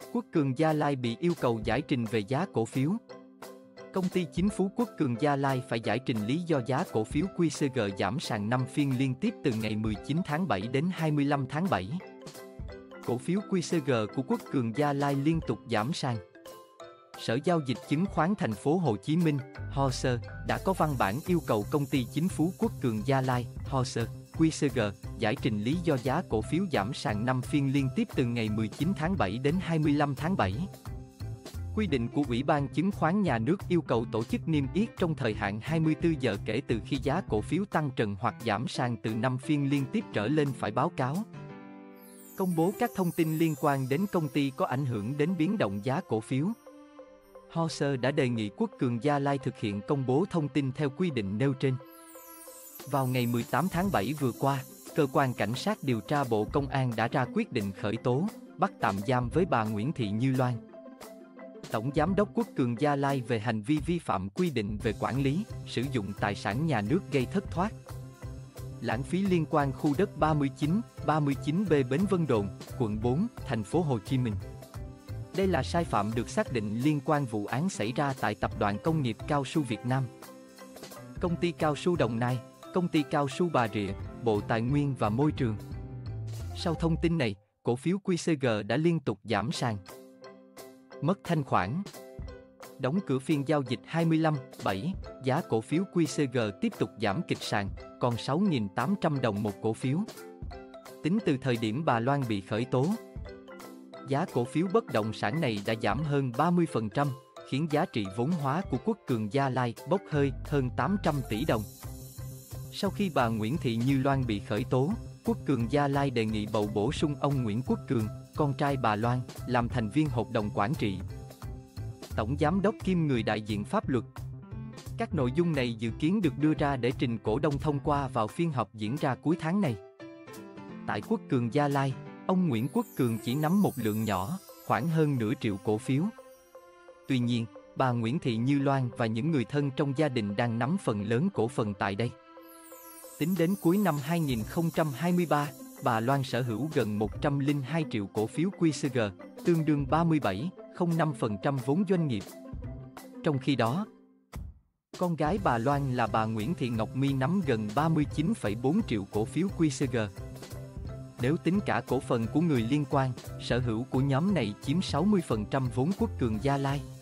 Quốc Cường Gia Lai bị yêu cầu giải trình về giá cổ phiếu. Công ty Chính Phú Quốc Cường Gia Lai phải giải trình lý do giá cổ phiếu QCG giảm sàn 5 phiên liên tiếp từ ngày 19 tháng 7 đến 25 tháng 7. Cổ phiếu QCG của Quốc Cường Gia Lai liên tục giảm sàn. Sở Giao dịch Chứng khoán Thành phố Hồ Chí Minh, HOSE, đã có văn bản yêu cầu công ty Chính Phú Quốc Cường Gia Lai, HOSE, QCG, giải trình lý do giá cổ phiếu giảm sàn 5 phiên liên tiếp từ ngày 19 tháng 7 đến 25 tháng 7. Quy định của Ủy ban Chứng khoán Nhà nước yêu cầu tổ chức niêm yết trong thời hạn 24 giờ kể từ khi giá cổ phiếu tăng trần hoặc giảm sàn từ 5 phiên liên tiếp trở lên phải báo cáo. Công bố các thông tin liên quan đến công ty có ảnh hưởng đến biến động giá cổ phiếu. HOSE đã đề nghị Quốc Cường Gia Lai thực hiện công bố thông tin theo quy định nêu trên. Vào ngày 18 tháng 7 vừa qua, Cơ quan Cảnh sát điều tra Bộ Công an đã ra quyết định khởi tố, bắt tạm giam với bà Nguyễn Thị Như Loan, Tổng Giám đốc Quốc Cường Gia Lai về hành vi vi phạm quy định về quản lý, sử dụng tài sản nhà nước gây thất thoát, lãng phí liên quan khu đất 39, 39B Bến Vân Đồn, quận 4, thành phố Hồ Chí Minh. Đây là sai phạm được xác định liên quan vụ án xảy ra tại Tập đoàn Công nghiệp Cao su Việt Nam, Công ty Cao su Đồng Nai, Công ty Cao su Bà Rịa, Bộ Tài nguyên và Môi trường. Sau thông tin này, cổ phiếu QCG đã liên tục giảm sàn. Mất thanh khoản. Đóng cửa phiên giao dịch 25/7, giá cổ phiếu QCG tiếp tục giảm kịch sàn, còn 6.800 đồng một cổ phiếu. Tính từ thời điểm bà Loan bị khởi tố, giá cổ phiếu bất động sản này đã giảm hơn 30%, khiến giá trị vốn hóa của Quốc Cường Gia Lai bốc hơi hơn 800 tỷ đồng. Sau khi bà Nguyễn Thị Như Loan bị khởi tố, Quốc Cường Gia Lai đề nghị bầu bổ sung ông Nguyễn Quốc Cường, con trai bà Loan, làm thành viên hội đồng quản trị, tổng giám đốc kiêm người đại diện pháp luật. Các nội dung này dự kiến được đưa ra để trình cổ đông thông qua vào phiên họp diễn ra cuối tháng này. Tại Quốc Cường Gia Lai, ông Nguyễn Quốc Cường chỉ nắm một lượng nhỏ, khoảng hơn nửa triệu cổ phiếu. Tuy nhiên, bà Nguyễn Thị Như Loan và những người thân trong gia đình đang nắm phần lớn cổ phần tại đây. Tính đến cuối năm 2023, bà Loan sở hữu gần 102 triệu cổ phiếu QCG, tương đương 37,05% vốn doanh nghiệp. Trong khi đó, con gái bà Loan là bà Nguyễn Thị Ngọc My nắm gần 39,4 triệu cổ phiếu QCG. Nếu tính cả cổ phần của người liên quan, sở hữu của nhóm này chiếm 60% vốn Quốc Cường Gia Lai.